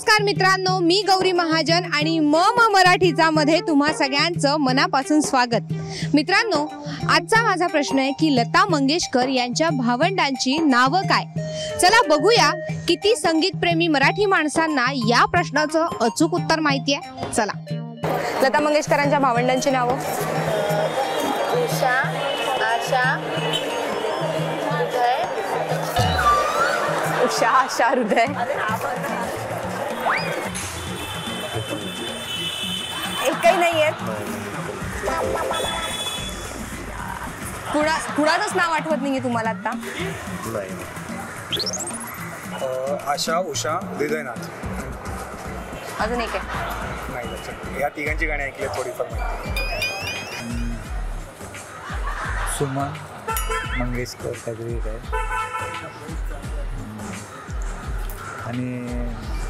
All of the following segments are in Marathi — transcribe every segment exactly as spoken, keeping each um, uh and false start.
नमस्कार मित्रांनो, मी गौरी महाजन आणि म म मराठीचा मध्ये तुम्हा सगळ्यांचं मनापासून स्वागत। मित्रांनो, आजचा माझा प्रश्न आहे की लता मंगेशकर यांच्या भावंडांची नावं काय? चला बघूया किती संगीतप्रेमी मराठी माणसांना या प्रश्नाचं अचूक उत्तर माहिती आहे। चला, लता मंगेशकरांच्या भावंडांची नावं: उषा, आशा, हृदय। उषा, आशा, हृदय। एकही नाही आहेत। कुणा कुणाचंच नाव आठवत नाहीये तुम्हाला आता? आशा, उषा, हृदयनाथ। अजून एक आहे? नाही लक्षात। या तिघांची गाणी ऐकली थोडीफार माहिती। सुमन मंगेशकर काहीतरी एक आहे आणि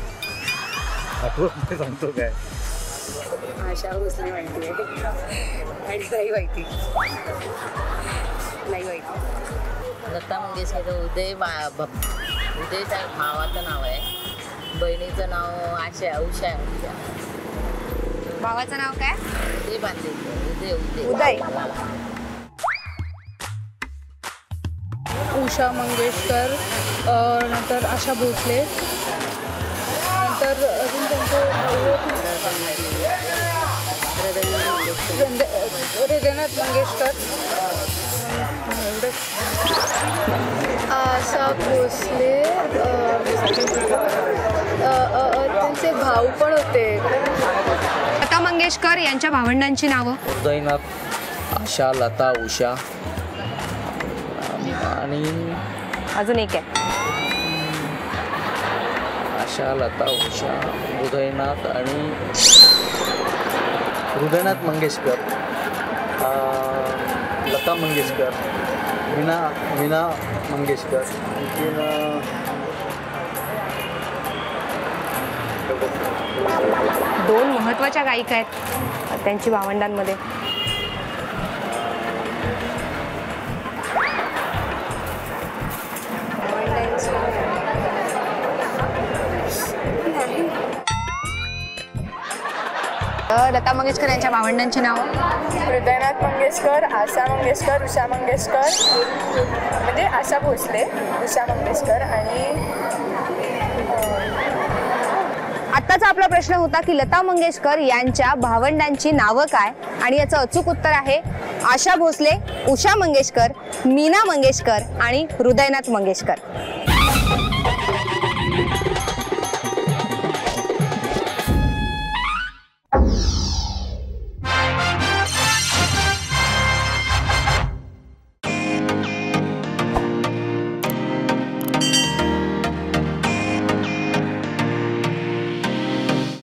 आठवत नाही सांगतो काय। आशा भोसले माहिती आहे आणि नाही माहिती नाही माहिती लता मंगेशकर। उदय उदयच्या भावाचं नाव आहे, बहिणीचं नाव आशा, उषा आहे। भावाचं नाव काय? उदय बांधे। उदय उदय उदय। उषा मंगेशकर, नंतर आशा भोसले, नंतर अजून त्यांचं हृदयनाथ मंगेशकर, आशा भोसले, त्यांचे भाऊ पण होते। लता मंगेशकर यांच्या भावंडांची नावं: हृदयनाथ, आशा, लता, उषा आणि अजून एक आहे? आशा, लता, उषा, हृदयनाथ आणि हृदयनाथ मंगेशकर, लता मंगेशकर, मीना मीना मंगेशकर, आणखीन दोन महत्त्वाच्या गायिका आहेत त्यांची भावंडांमध्ये। लता मंगेशकर यांच्या भावंडांची नावं: हृदयनाथ मंगेशकर, आशा मंगेशकर, उषा मंगेशकर, म्हणजे आशा भोसले, उषा मंगेशकर आणि आत्ताचा आपला प्रश्न होता की लता मंगेशकर यांच्या भावंडांची नावं काय, आणि याचं अचूक उत्तर आहे आशा भोसले, उषा मंगेशकर, मीना मंगेशकर आणि हृदयनाथ मंगेशकर।